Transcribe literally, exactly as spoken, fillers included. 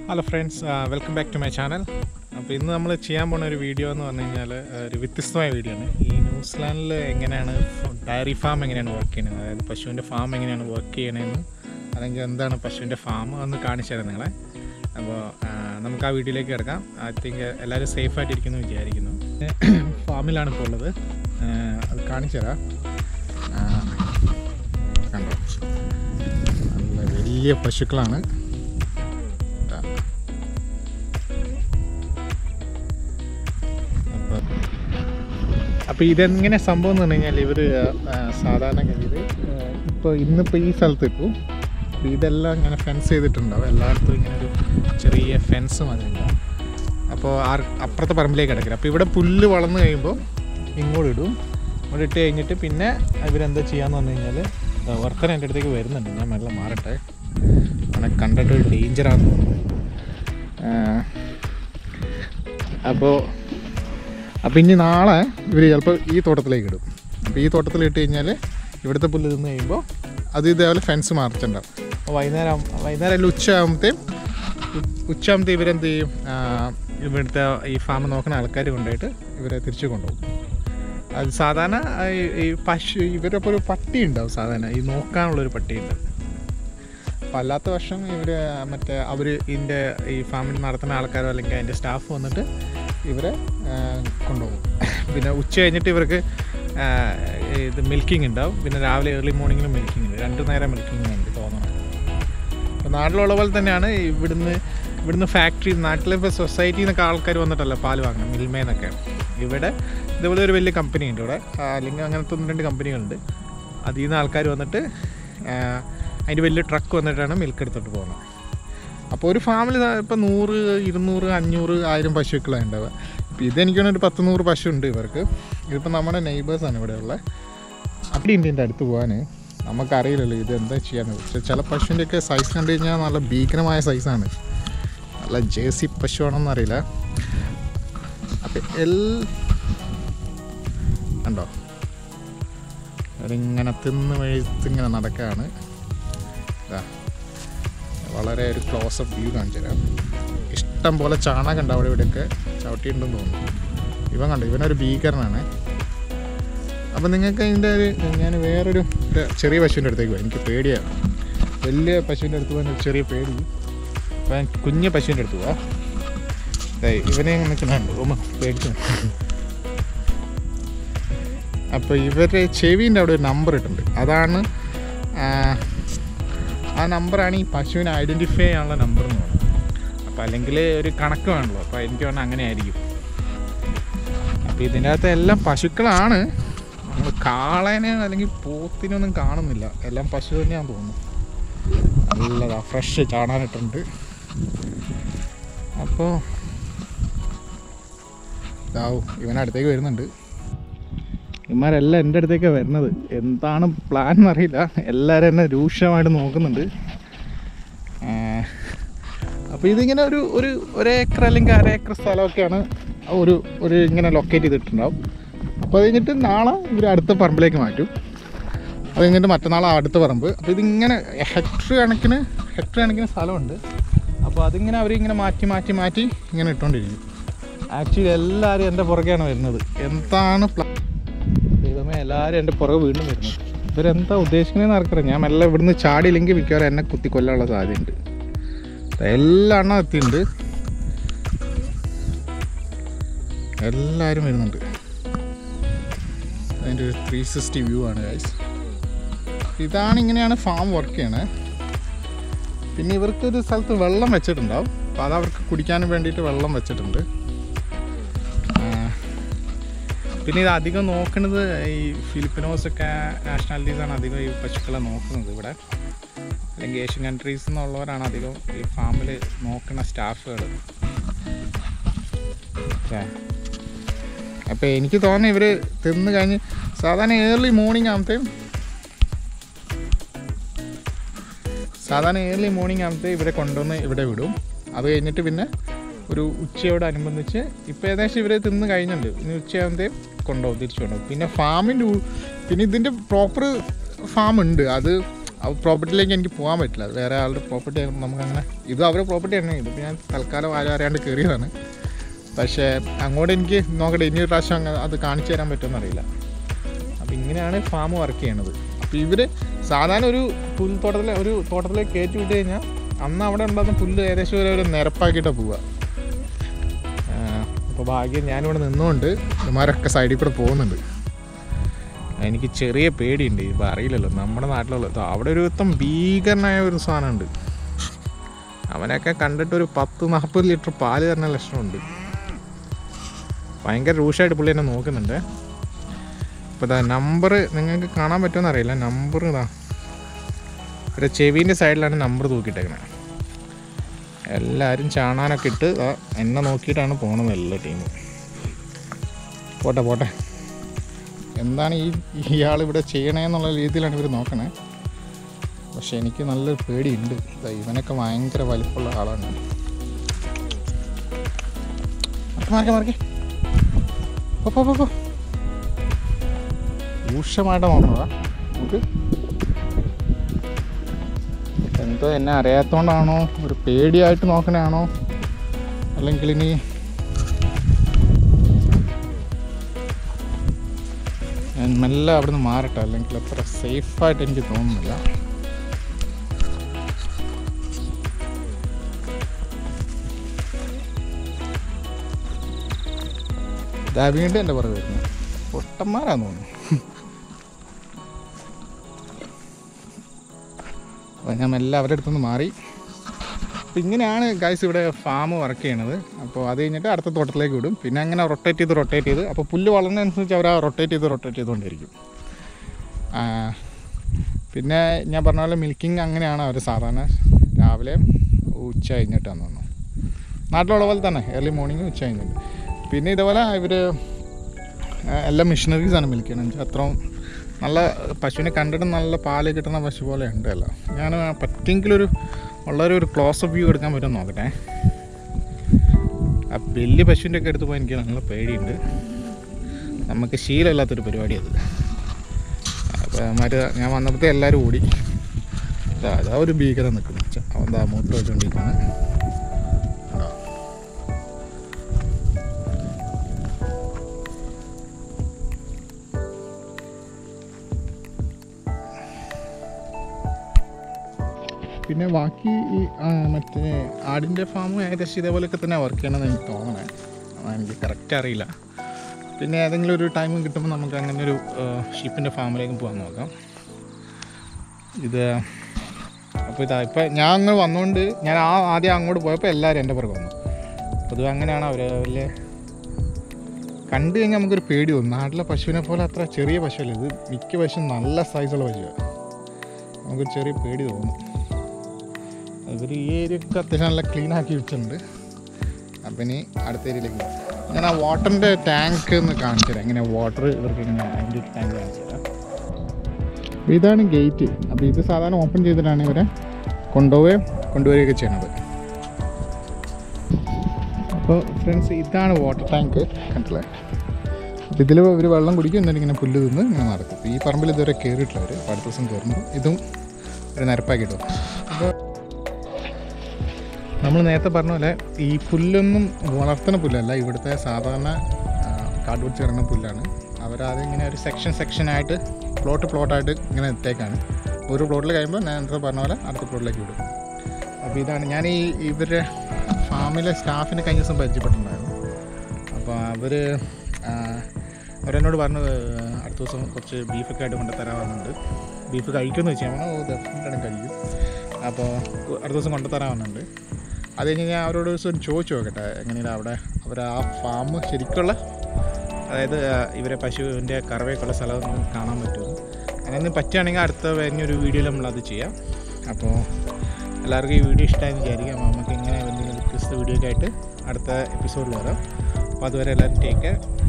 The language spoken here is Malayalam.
Hello friends, uh, welcome back to my channel. അപ്പോൾ ഇന്ന് നമ്മൾ ചെയ്യാൻ പോകുന്ന ഒരു വീഡിയോ എന്ന് പറഞ്ഞു കഴിഞ്ഞാൽ ഒരു വ്യത്യസ്തമായ വീഡിയോ ആണ്. ഈ ന്യൂസിലാൻഡിൽ എങ്ങനെയാണ് ഡയറി ഫാം എങ്ങനെയാണ് വർക്ക് ചെയ്യുന്നത്, അതായത് പശുവിൻ്റെ ഫാം എങ്ങനെയാണ് വർക്ക് ചെയ്യണമെന്ന്, അല്ലെങ്കിൽ എന്താണ് പശുവിൻ്റെ ഫാം എന്ന് കാണിച്ചു തരാം നിങ്ങളെ. അപ്പോൾ നമുക്ക് ആ വീഡിയോയിലേക്ക് കിടക്കാം. ഐ തിങ്ക് എല്ലാവരും സേഫായിട്ടിരിക്കുന്നു വിചാരിക്കുന്നു. ഫാമിലാണ് ഇപ്പോൾ ഉള്ളത്, അത് കാണിച്ചു തരാം. കണ്ടോ, നല്ല വലിയ പശുക്കളാണ്. അപ്പോൾ ഇതെങ്ങനെ സംഭവം എന്ന് പറഞ്ഞു കഴിഞ്ഞാൽ ഇവർ സാധാരണഗതിയിൽ ഇപ്പോൾ ഇന്നിപ്പോൾ ഈ സ്ഥലത്ത് ഇപ്പോൾ അപ്പോൾ ഇതെല്ലാം ഇങ്ങനെ ഫെൻസ് ചെയ്തിട്ടുണ്ടാവും. എല്ലായിടത്തും ഇങ്ങനെ ഒരു ചെറിയ ഫെൻസ് മതി ഉണ്ടാവും. അപ്പോൾ ആ അപ്പുറത്തെ പറമ്പിലേക്ക് കിടക്കില്ല. അപ്പോൾ ഇവിടെ പുല്ല് വളർന്നു കഴിയുമ്പോൾ ഇങ്ങോട്ട് ഇടും. ഇങ്ങോട്ട് ഇട്ട് കഴിഞ്ഞിട്ട് പിന്നെ ഇവരെന്താ ചെയ്യാന്ന് പറഞ്ഞു കഴിഞ്ഞാൽ വർത്തന എൻ്റെ അടുത്തേക്ക് വരുന്നുണ്ട്. ഞാൻ മെല്ലെ മാറട്ടെ, അങ്ങനെ കണ്ടിട്ട് ഒരു ഡേഞ്ചറാണെന്ന് തോന്നുന്നു. അപ്പോൾ അപ്പോൾ ഇനി നാളെ ഇവർ ചിലപ്പോൾ ഈ തോട്ടത്തിലേക്ക് ഇടും. അപ്പോൾ ഈ തോട്ടത്തിലിട്ട് കഴിഞ്ഞാൽ ഇവിടുത്തെ പുല്ല് തിന്ന് കഴിയുമ്പോൾ അത് ഇതേപോലെ ഫെൻസ് മാറിച്ചിട്ടുണ്ടാവും. അപ്പോൾ വൈകുന്നേരം വൈകുന്നേരം അല്ല ഉച്ചയാകുമ്പോഴത്തേയും ഉച്ചയാകുമ്പോഴത്തേയും ഇവരെന്ത് ചെയ്യും, ഇവിടുത്തെ ഈ ഫാം നോക്കുന്ന ആൾക്കാർ കൊണ്ടുപോയിട്ട് ഇവരെ തിരിച്ചു കൊണ്ടുപോകും. അത് സാധാരണ ഈ പശു ഇവരപ്പോൾ ഒരു പട്ടി ഉണ്ടാവും, സാധാരണ ഈ നോക്കാനുള്ളൊരു പട്ടി ഉണ്ടാവും. അപ്പോൾ അല്ലാത്ത വർഷം ഇവർ മറ്റേ അവർ ഇതിൻ്റെ ഈ ഫാമിൽ നടത്തുന്ന ആൾക്കാരോ അല്ലെങ്കിൽ അതിൻ്റെ സ്റ്റാഫ് വന്നിട്ട് ഇവരെ കൊണ്ടുപോകും. പിന്നെ ഉച്ച കഴിഞ്ഞിട്ട് ഇവർക്ക് ഇത് മിൽക്കിംഗ് ഉണ്ടാവും. പിന്നെ രാവിലെ ഏർലി മോർണിംഗിലും മിൽക്കിംഗ് ഉണ്ട്, രണ്ട് നേരം മിൽക്കിംഗ് ഉണ്ട് തോന്നണം. അപ്പോൾ നാട്ടിലുള്ള പോലെ തന്നെയാണ് ഇവിടുന്ന് ഇവിടുന്ന് ഫാക്ടറി, നാട്ടിലെ ഇപ്പോൾ സൊസൈറ്റിയിൽ നിന്നൊക്കെ ആൾക്കാർ വന്നിട്ടല്ല പാല് വാങ്ങും, മിൽമേന്നൊക്കെ. ഇവിടെ ഇതുപോലെ ഒരു വലിയ കമ്പനി ഉണ്ട് ഇവിടെ, അല്ലെങ്കിൽ അങ്ങനത്തെ ഒന്ന് രണ്ട് കമ്പനികളുണ്ട്. അതിൽ നിന്ന് ആൾക്കാർ വന്നിട്ട് അതിൻ്റെ വലിയ ട്രക്ക് വന്നിട്ടാണ് മിൽക്ക് എടുത്തിട്ട് പോകുന്നത്. അപ്പോൾ ഒരു ഫാമിൽ ഇപ്പോൾ നൂറ് ഇരുന്നൂറ് അഞ്ഞൂറ് ആയിരം പശുക്കളാണ് ഉണ്ടാവുക. ഇപ്പോൾ ഇതെനിക്കൊരു ഒരു പത്ത് നൂറ് പശു ഉണ്ട് ഇവർക്ക്. ഇതിപ്പോൾ നമ്മുടെ നെയ്ബേഴ്സാണ് ഇവിടെയുള്ള. അവിടെ ഉണ്ട് എൻ്റെ അടുത്ത് പോകാൻ. നമുക്കറിയില്ലല്ലോ ഇത് എന്താ ചെയ്യാന്ന്. പക്ഷേ ചില പശുവിൻ്റെയൊക്കെ സൈസ് കണ്ടു കഴിഞ്ഞാൽ നല്ല ഭീകരമായ സൈസാണ്, നല്ല ജേഴ്സി പശുവാണെന്ന് അറിയില്ല. അപ്പം എൽ കണ്ടോ, അവരിങ്ങനെ തിന്ന് വഴുത്തിങ്ങനെ നടക്കുകയാണ്. വളരെ ഒരു ക്ലോസപ്പ് വ്യൂ കാണിച്ചു തരാം. ഇഷ്ടം പോലെ ചാണകം ഉണ്ട് അവിടെ ഇവിടെയൊക്കെ, ചവിട്ടിയിട്ടുണ്ടെന്ന് തോന്നുന്നു. ഇവൻ കണ്ടു, ഇവനൊരു ഭീകരനാണ്. അപ്പം നിങ്ങൾക്ക് അതിൻ്റെ ഒരു ഞാൻ വേറൊരു ചെറിയ പശുവിൻ്റെ അടുത്തേക്ക് പോയി, എനിക്ക് പേടിയാണ്. വലിയ പശുവിൻ്റെ അടുത്ത് പോകാൻ ചെറിയ പേടി. അപ്പം ഞാൻ കുഞ്ഞ് പശുവിൻ്റെ അടുത്ത് പോവാം. ഇവനെ നിൽക്കുന്നുണ്ട് ഓമ പേടിച്ചു. അപ്പോൾ ഇവരുടെ ചെവിൻ്റെ അവിടെ ഒരു നമ്പർ ഇട്ടുണ്ട്. അതാണ് ആ നമ്പറാണ് ഈ പശുവിനെ ഐഡൻറ്റിഫൈ ചെയ്യാനുള്ള നമ്പർ എന്ന് പറയുന്നത്. അപ്പോൾ അല്ലെങ്കിൽ ഒരു കണക്ക് വേണമല്ലോ, അപ്പോൾ എനിക്ക് പറഞ്ഞാൽ അങ്ങനെ ആയിരിക്കും. അപ്പോൾ ഇതിൻ്റെ അകത്ത് എല്ലാം പശുക്കളാണ്. നമ്മൾ കാളേനെ അല്ലെങ്കിൽ പോത്തിനൊന്നും കാണുന്നില്ല, എല്ലാം പശു തന്നെയാണെന്ന് തോന്നുന്നു. നല്ലതാ, ഫ്രഷ് ചാടാനിട്ടുണ്ട്. അപ്പോൾ ഇതാവും ഇവനടുത്തേക്ക് വരുന്നുണ്ട്. ഇവന്മാരെല്ലാം എൻ്റെ അടുത്തേക്കാണ് വരുന്നത്. എന്താണ് പ്ലാൻ എന്നറിയില്ല, എല്ലാവരും എന്നെ രൂക്ഷമായിട്ട് നോക്കുന്നുണ്ട്. അപ്പോൾ ഇതിങ്ങനെ ഒരു ഒരു ഒരേക്കർ അല്ലെങ്കിൽ അര ഏക്കർ സ്ഥലമൊക്കെയാണ് ഒരു ഒരു ഇങ്ങനെ ലൊക്കേറ്റ് ചെയ്തിട്ടുണ്ടാവും. അപ്പോൾ അത് കഴിഞ്ഞിട്ട് നാളെ ഇവർ അടുത്ത പറമ്പിലേക്ക് മാറ്റും. അത് കഴിഞ്ഞിട്ട് മറ്റന്നാൾ അടുത്ത പറമ്പ്. അപ്പോൾ ഇതിങ്ങനെ ഹെക്ടർ കണക്കിന് ഹെക്ടർ കണക്കിന് സ്ഥലമുണ്ട്. അപ്പോൾ അതിങ്ങനെ അവരിങ്ങനെ മാറ്റി മാറ്റി മാറ്റി ഇങ്ങനെ ഇട്ടുകൊണ്ടിരിക്കും. ആക്ച്വലി എല്ലാവരും എൻ്റെ പുറകെയാണ് വരുന്നത്. എന്താണ് പ്ലാൻ ദൈവമേ, എല്ലാവരും എൻ്റെ പുറകെ വീണ്ടും വരുന്നത്. ഇവരെന്താ ഉദ്ദേശിക്കുന്നതെന്ന് ആർക്കറിയാം. ഞാൻ മെല്ലെ ഇവിടുന്ന് ചാടിയില്ലെങ്കിൽ മിക്കവാറും എന്നെ കുത്തി കൊല്ലാനുള്ള സാധ്യതയുണ്ട്. എല്ലാ എണ്ണം എത്തിയിട്ടുണ്ട്, എല്ലാവരും വരുന്നുണ്ട്. അതിൻ്റെ ഒരു ത്രീ സിക്സ്റ്റി വ്യൂ ആണ് ഗൈസ്. ഇതാണ് ഇങ്ങനെയാണ് ഫാം വർക്ക് ചെയ്യണത്. പിന്നെ ഇവർക്കൊരു സ്ഥലത്ത് വെള്ളം വെച്ചിട്ടുണ്ടാവും. അപ്പോൾ അതവർക്ക് കുടിക്കാനും വേണ്ടിയിട്ട് വെള്ളം വെച്ചിട്ടുണ്ട്. പിന്നെ ഇത് അധികം നോക്കുന്നത് ഈ ഫിലിപ്പിനോസൊക്കെ നാഷണാലിറ്റീസാണ് അധികം ഈ പശുക്കളെ നോക്കുന്നത് ഇവിടെ, അല്ലെങ്കിൽ ഏഷ്യൻ കൺട്രീസിൽ നിന്നുള്ളവരാണ് അധികം ഈ ഫാമിൽ നോക്കുന്ന സ്റ്റാഫുകൾ. അപ്പോൾ എനിക്ക് തോന്നുന്നു ഇവർ തിന്ന് കഴിഞ്ഞ് സാധാരണ ഏർലി മോർണിംഗ് ആകുമ്പോഴത്തേയും സാധാരണ ഏർലി മോർണിംഗ് ആകുമ്പോഴത്തേയും ഇവരെ കൊണ്ടുവന്ന് ഇവിടെ വിടും. അത് കഴിഞ്ഞിട്ട് പിന്നെ ഒരു ഉച്ചയോടനുബന്ധിച്ച് ഇപ്പോൾ ഏകദേശം ഇവർ തിന്ന് കഴിഞ്ഞിട്ടുണ്ട്. ഇനി ഉച്ചയാകുമ്പോഴത്തേയും കൊണ്ടുപോകും, തിരിച്ചു കൊണ്ടുപോകും. പിന്നെ ഫാമിൻ്റെ പിന്നെ ഇതിൻ്റെ പ്രോപ്പർ ഫാം ഉണ്ട്. അത് ആ പ്രോപ്പർട്ടിയിലേക്ക് എനിക്ക് പോകാൻ പറ്റില്ല. അത് വേറെ ആളുടെ പ്രോപ്പർട്ടി ആകുമ്പോൾ നമുക്കങ്ങനെ ഇത് അവരുടെ പ്രോപ്പർട്ടി തന്നെ. ഇതിപ്പോൾ ഞാൻ തൽക്കാലം ആരും അറിയാണ്ട് കയറിയതാണ്. പക്ഷേ അങ്ങോട്ട് എനിക്ക് നോക്കട്ടെ ഇനി ഒരു പ്രാവശ്യം അങ്ങ് അത് കാണിച്ചു തരാൻ പറ്റുമെന്ന് അറിയില്ല. അപ്പോൾ ഇങ്ങനെയാണ് ഫാം വർക്ക് ചെയ്യണത്. അപ്പോൾ ഇവർ സാധാരണ ഒരു പുൽത്തോട്ടത്തിൽ ഒരു തോട്ടത്തിലേക്ക് കയറ്റി വിട്ട് കഴിഞ്ഞാൽ അന്ന് അവിടെ ഉണ്ടാകുന്ന പുല്ല് ഏകദേശം ഒരു ഒരു നിരപ്പാക്കിയിട്ടാണ് പോവുക. അപ്പോൾ ഭാഗ്യം ഞാനിവിടെ നിന്നുകൊണ്ട് ഇവന്മാരൊക്കെ സൈഡിൽ കൂടെ പോകുന്നുണ്ട്. എനിക്ക് ചെറിയ പേടിയുണ്ട്. ഇപ്പോൾ അറിയില്ലല്ലോ നമ്മുടെ നാട്ടിലുള്ള അവിടെ ഒരു വിധം ഭീകരനായ ഒരു സാധനമുണ്ട്. അവനൊക്കെ കണ്ടിട്ടൊരു പത്ത് നാൽപ്പത് ലിറ്റർ പാല് തരുന്ന ലക്ഷണമുണ്ട്. ഭയങ്കര രൂക്ഷമായിട്ട് പുള്ളി എന്നെ നോക്കുന്നുണ്ട്. അപ്പോൾ ഇതാ നമ്പർ നിങ്ങൾക്ക് കാണാൻ പറ്റുമെന്ന് അറിയില്ല. നമ്പർ ഇതാ ഒരു ചെവീൻ്റെ സൈഡിലാണ് നമ്പർ തൂക്കിയിട്ടേക്കുന്നത്. എല്ലാവരും ചാണാനൊക്കെ ഇട്ട് എന്നെ നോക്കിയിട്ടാണ് പോണത് എല്ലാ ടീമും. പോട്ടെ പോട്ടെ എന്താണ് ഈ ഇയാൾ ഇവിടെ ചെയ്യണേന്നുള്ള രീതിയിലാണ് ഇവർ നോക്കണേ. പക്ഷെ എനിക്ക് നല്ലൊരു പേടിയുണ്ട്. ഇവനൊക്കെ ഭയങ്കര വലിപ്പമുള്ള ആളാണ്. മാറിക്കെ മാറിക്കെ പോ പോ പോ രൂക്ഷമായിട്ട് നോക്കണതാ നമുക്ക്. എന്തോ എന്നെ അറിയാത്തതുകൊണ്ടാണോ ഒരു പേടിയായിട്ട് നോക്കണയാണോ അല്ലെങ്കിൽ ഇനി ഞാൻ മെല്ലെ അവിടെ നിന്ന് മാറട്ടെ, അല്ലെങ്കിൽ അത്ര സേഫായിട്ട് എനിക്ക് തോന്നുന്നില്ല. ഇതാ വീണ്ടും എൻ്റെ പുറകെ വരുന്നു. പൊട്ടന്മാരാന്ന് തോന്നുന്നു. അപ്പോൾ ഞാൻ മെല്ലെ അവരുടെ അടുത്തുനിന്ന് മാറി. അപ്പോൾ ഇങ്ങനെയാണ് ഗൈസ് ഇവിടെ ഫാം വർക്ക് ചെയ്യണത്. അപ്പോൾ അത് കഴിഞ്ഞിട്ട് അടുത്ത തോട്ടത്തിലേക്ക് വിടും. പിന്നെ അങ്ങനെ റൊട്ടേറ്റ് ചെയ്ത് റൊട്ടേറ്റ് ചെയ്ത് അപ്പോൾ പുല്ല് വളർന്നതനുസരിച്ച് അവർ ആ റൊട്ടേറ്റ് ചെയ്ത് റൊട്ടേറ്റ് ചെയ്തുകൊണ്ടിരിക്കും. പിന്നെ ഞാൻ പറഞ്ഞ പോലെ മിൽക്കിങ് അങ്ങനെയാണ് അവർ സാധാരണ രാവിലെ ഉച്ച കഴിഞ്ഞിട്ടാണ് തോന്നുന്നു. നാട്ടിലുള്ള പോലെ തന്നെ ഏർലി മോർണിംഗ് ഉച്ച കഴിഞ്ഞിട്ട്. പിന്നെ ഇതുപോലെ ഇവർ എല്ലാ മെഷീനറീസാണ് മിൽക്ക് ചെയ്യണത്. അത്രയും നല്ല പശുവിനെ കണ്ടിട്ട് നല്ല പാല് കിട്ടുന്ന പശു പോലെ ഉണ്ടല്ലോ. ഞാൻ പറ്റെങ്കിലൊരു വളരെ ഒരു ക്ലോസപ്പ് വ്യൂ എടുക്കാൻ പറ്റുമെന്ന് നോക്കട്ടെ. ആ വലിയ പശുവിൻ്റെ ഒക്കെ എടുത്ത് പോയി എനിക്ക് നല്ല പേടിയുണ്ട്. നമുക്ക് ശീലമില്ലാത്തൊരു പരിപാടി അത്. അപ്പോൾ മറ്റേ ഞാൻ വന്നപ്പോഴത്തെ എല്ലാവരും ഓടി. അതാ ഒരു ഭീകരം നിൽക്കുന്നു. അവൻ എന്താ മൂത്ര വെച്ചുകൊണ്ടിരിക്കുന്നത്. പിന്നെ ബാക്കി ഈ മറ്റേ ആടിൻ്റെ ഫാമും ഏകദേശം ഇതേപോലെയൊക്കെ തന്നെ വർക്ക് ചെയ്യണമെന്ന് എനിക്ക് തോന്നണേ. എനിക്ക് കറക്റ്റ് അറിയില്ല. പിന്നെ ഏതെങ്കിലും ഒരു ടൈം കിട്ടുമ്പോൾ നമുക്ക് അങ്ങനെ ഒരു ഷീപ്പിൻ്റെ ഫാമിലേക്കും പോകാൻ നോക്കാം. ഇത് അപ്പോൾ ഇതാ ഇപ്പം ഞാൻ അങ്ങ് വന്നുകൊണ്ട് ഞാൻ ആ ആദ്യം അങ്ങോട്ട് പോയപ്പോൾ എല്ലാവരും എൻ്റെ പുറകെ വന്നു. പൊതുവെ അങ്ങനെയാണ് അവർ വലിയ കണ്ടു കഴിഞ്ഞാൽ നമുക്കൊരു പേടി തോന്നും. നാട്ടിലെ പശുവിനെ പോലെ അത്ര ചെറിയ പശുവല്ല ഇത്. മിക്ക പശു നല്ല സൈസുള്ള പശുവാണ്. നമുക്കൊരു ചെറിയ പേടി തോന്നും. ഇവർ ഈ ഏരിയയൊക്കെ അത്യാവശ്യം നല്ല ക്ലീൻ ആക്കി വെച്ചിട്ടുണ്ട്. അപ്പം ഇനി അടുത്ത ഏരിയയിലേക്ക് പോകാം. ഞാൻ ആ വാട്ടറിൻ്റെ ടാങ്ക് ഒന്ന് കാണിച്ചു തരാം. എങ്ങനെ വാട്ടർ ഇവർക്ക് ഇങ്ങനെ അതിൻ്റെ ടാങ്ക് കാണിച്ചു തരാം. അപ്പോൾ ഇതാണ് ഗേറ്റ്. അപ്പോൾ ഇത് സാധാരണ ഓപ്പൺ ചെയ്തിട്ടാണ് ഇവരെ കൊണ്ടുപോവുകയും കൊണ്ടുവരികയൊക്കെ ചെയ്യണത്. അപ്പോൾ ഫ്രണ്ട്സ് ഇതാണ് വാട്ടർ ടാങ്ക് കണ്ടില്ലേ. അപ്പോൾ ഇതിൽ ഇവർ വെള്ളം കുടിക്കും, എന്നിട്ട് ഇങ്ങനെ പുല്ല് തിന്ന് ഇങ്ങനെ നടക്കും. ഈ പറമ്പിൽ ഇതുവരെ കയറിയിട്ടില്ല അവർ. അപ്പോൾ അടുത്ത ദിവസം കയറുമ്പോൾ ഇതും ഒരു നിരപ്പാക്കിയിട്ടു. അപ്പോൾ നമ്മൾ നേരത്തെ പറഞ്ഞ പോലെ ഈ പുല്ലൊന്നും വളർത്തുന്ന പുല്ലല്ല. ഇവിടുത്തെ സാധാരണ കാട്ടുപിടിച്ച് കിടക്കുന്ന പുല്ലാണ്. അവരാദ്യം ഇങ്ങനെ ഒരു സെക്ഷൻ സെക്ഷനായിട്ട് പ്ലോട്ട് പ്ലോട്ടായിട്ട് ഇങ്ങനെ ഇട്ടേക്കാണ്. ഒരു പ്ലോട്ടിൽ കഴിയുമ്പോൾ ഞാൻ നേരത്തെ പറഞ്ഞ പോലെ അടുത്ത പ്ലോട്ടിലേക്ക് വിടും. അപ്പോൾ ഇതാണ് ഞാൻ ഈ ഇവരുടെ ഫാമിലെ സ്റ്റാഫിനെ കഴിഞ്ഞ ദിവസം പരിചയപ്പെട്ടിട്ടുണ്ടായിരുന്നു. അപ്പോൾ അവർ അവരെന്നോട് പറഞ്ഞു അടുത്ത ദിവസം കുറച്ച് ബീഫൊക്കെ ആയിട്ട് കൊണ്ട് തരാറുണ്ട്. ബീഫ് കഴിക്കുമെന്ന് വെച്ചാൽ ഓ ഡെഫിനറ്റാണ് കഴിക്കും. അപ്പോൾ അടുത്ത ദിവസം കൊണ്ടു തരാറുണ്ട്. അത് കഴിഞ്ഞ് ഞാൻ അവരോട് ദിവസം ചോദിച്ചു നോക്കട്ടെ എങ്ങനെയാണ് അവിടെ അവർ ആ ഫാം ശരിക്കുള്ള, അതായത് ഇവരെ പശുവിൻ്റെ കറവയൊക്കെയുള്ള സ്ഥലം കാണാൻ പറ്റുമോ. അങ്ങനെ പറ്റുകയാണെങ്കിൽ അടുത്ത കഴിഞ്ഞൊരു വീഡിയോയിൽ നമ്മളത് ചെയ്യാം. അപ്പോൾ എല്ലാവർക്കും ഈ വീഡിയോ ഇഷ്ടമായെന്ന് വിചാരിക്കാം. നമുക്ക് ഇങ്ങനെ എന്തെങ്കിലും വ്യത്യസ്ത വീഡിയോ ഒക്കെ ആയിട്ട് അടുത്ത എപ്പിസോഡിൽ വരാം. അപ്പോൾ അതുവരെ എല്ലാവരും ടേക്ക് കെയർ.